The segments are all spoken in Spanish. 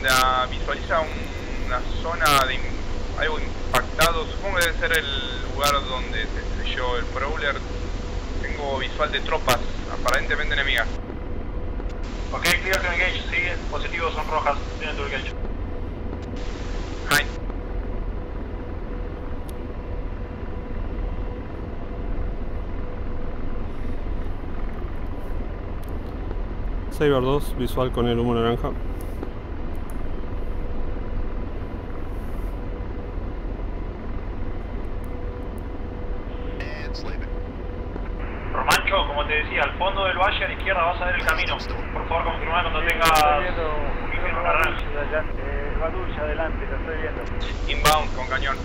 Visualiza una zona de algo impactado. Supongo que debe ser el lugar donde se estrelló el Prowler. Tengo visual de tropas, aparentemente enemigas. Ok, clear to engage. Sigue. Positivos son rojas. Tienen tu engage. Hein. Saber 2, visual con el humo naranja. Romancho, como te decía, al fondo del valle a la izquierda vas a ver el camino. Por favor, confirma cuando tengas un naranja. Badulla adelante, lo estoy viendo. Inbound con cañón.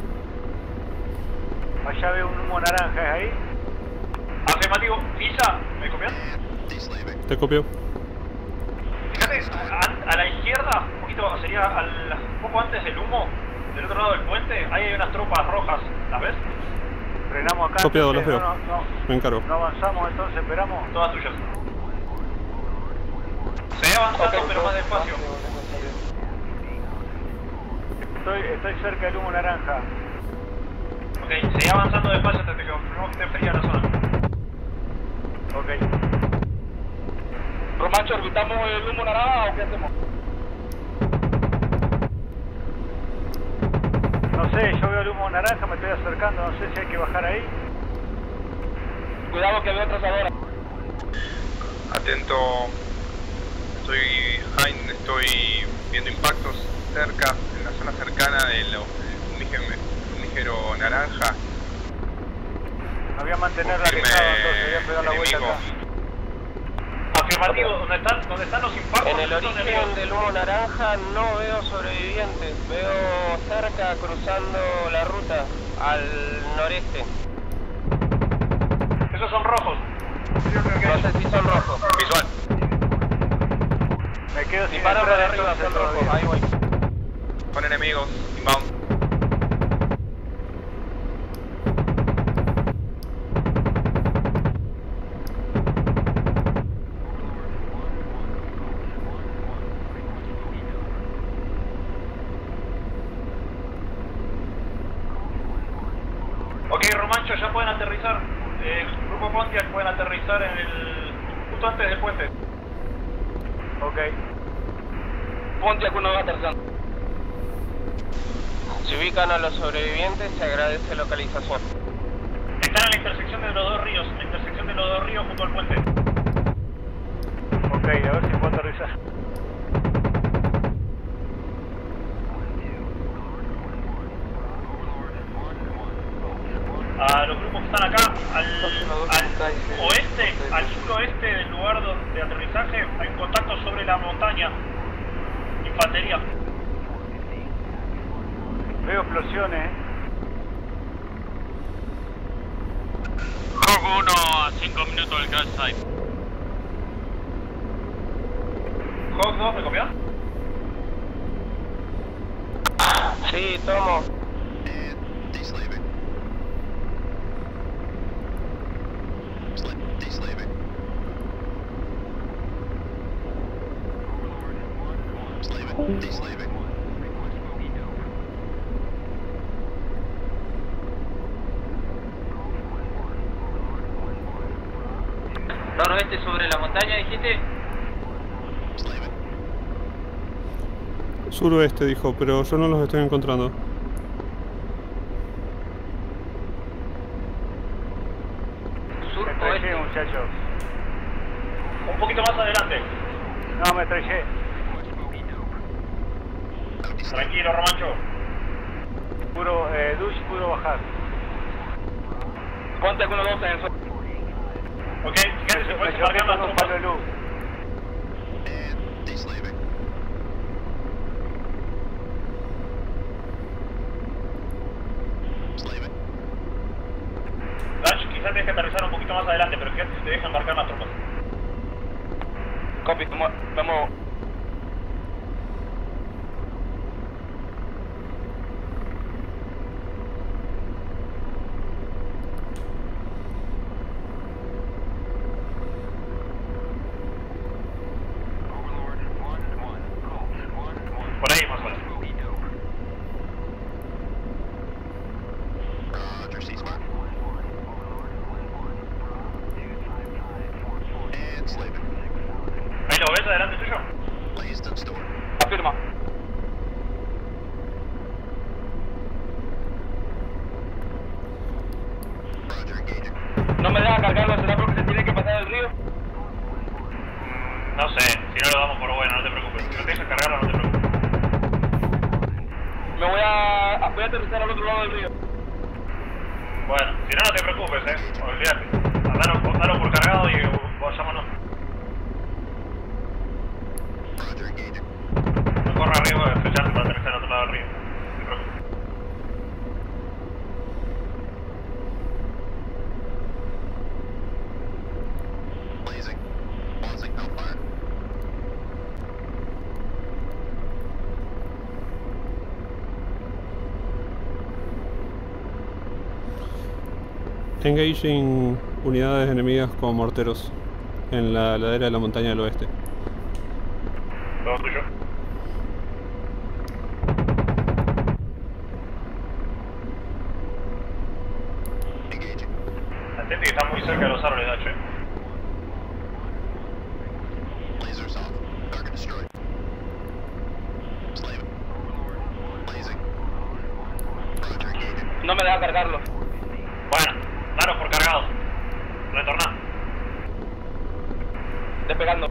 Allá veo un humo naranja, ¿es ahí? Afirmativo. Isa, ¿me copias? Te copio. Fíjate, a la izquierda, un poquito, sería poco antes del humo, del otro lado del puente, ahí hay unas tropas rojas, ¿las ves? Frenamos acá. Copiado, entonces, los veo. No, Me encargo. no avanzamos, entonces esperamos. Todas tuyas. Seguí avanzando, pero más despacio. Estoy cerca del humo naranja. Ok, seguí avanzando despacio hasta que confirmamos que esté fría la zona. Ok. Romancho, ¿orbitamos el humo naranja o qué hacemos? No sé, yo veo el humo naranja, me estoy acercando, no sé si hay que bajar ahí. Cuidado que veo trazadora. Atento. Soy Hein, estoy viendo impactos cerca, en la zona cercana del fumígero naranja. Me voy a mantener alejado, entonces voy a pegar la vuelta acá. Afirmativo, ¿dónde están los impactos? En el origen del humo naranja no veo sobrevivientes, veo cerca cruzando la ruta al noreste. Esos son rojos. No sé si son rojos. Visual. Me quedo sin Disparan entrar para arriba, entonces son rojos, todavía. ahí voy. Con enemigos. Inbound. Ok, Romancho, ya pueden aterrizar. El grupo Pontiac pueden aterrizar justo antes del puente. Ok. Pontiac 1 va aterrizando. Si ubican a los sobrevivientes, se agradece localización. Están en la intersección de los dos ríos, junto al puente. Ok, a ver si puedo aterrizar. A los grupos que están acá, al oeste, al suroeste del lugar de aterrizaje, hay un contacto sobre la montaña. Infantería. Veo explosiones, Hawk 1 a 5 minutos del crash site. Hawk 2, ¿me copias? Sí, tomo. Noroeste sobre la montaña, dijiste. Suroeste dijo, pero yo no los estoy encontrando. me estrellé, muchachos. Un poquito más adelante. No, me estrellé. Tranquilo, Romancho. Dush pudo bajar. Ponte alguno dos en el sol. Ok, fíjate, se puede marcar las un palo tropas. de luz. Dash, quizás tienes que aterrizar un poquito más adelante, pero fíjate si te dejan marcar las tropas. Copy, vamos. Afirma. No me deja cargarlo, ¿será porque se tiene que pasar el río? No sé, si no lo damos por bueno, no te preocupes. Si no te dejas cargarlo, no te preocupes. Voy a aterrizar al otro lado del río. Bueno, si no, no te preocupes, olvídate. Andalo por cargado y vayámonos. No corra arriba de estrellarte para aterrizar al otro lado del río. No te preocupes. Engaging unidades enemigas con morteros en la ladera de la montaña del oeste. Todo tuyo. Atente que están muy cerca de los árboles, H. No me deja cargarlo. Bueno, daros por cargado. Retorná. Despegando.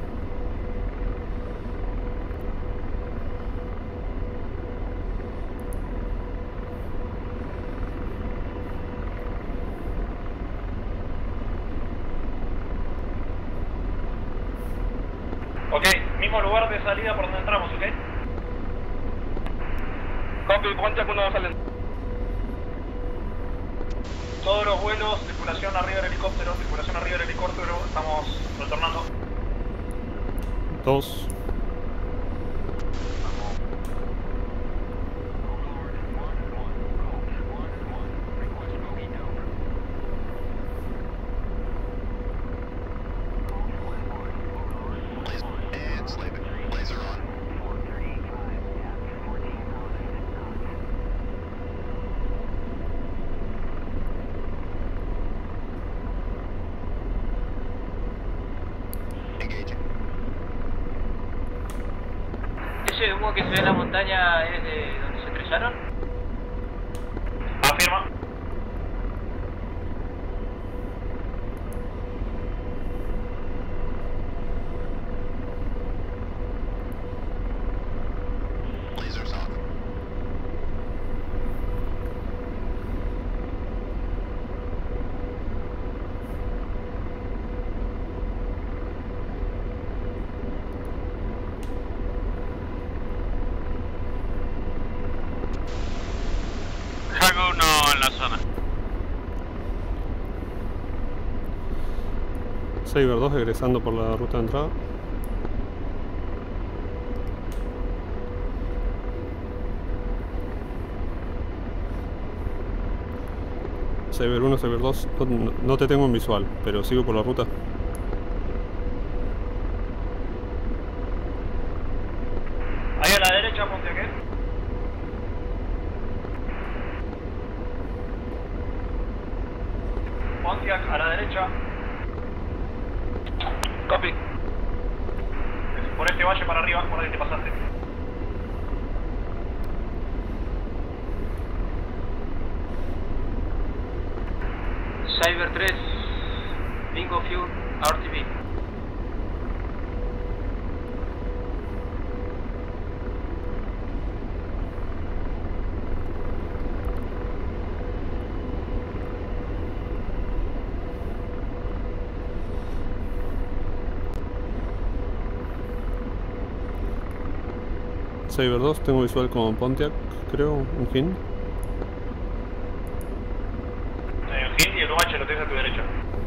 Ok, mismo lugar de salida por donde entramos, ¿ok? Copy, ponte cuando salen. Todos los vuelos, tripulación arriba del helicóptero, estamos retornando. 2. ¿Ese humo que se ve en la montaña es de donde se estrellaron? Afirma. Hago uno en la zona. Saber 2 egresando por la ruta de entrada. Saber 1, Saber 2, no te tengo en visual, pero sigo por la ruta. Ahí a la derecha, Pontiac. Pontiac a la derecha. Copy. Por este valle para arriba, por ahí te pasaste. Cyber 3, Bingo Fuel, RTV. Saber 2, tengo visual con Pontiac, creo, un Hin. El Hill y el UH lo tienes a tu derecha.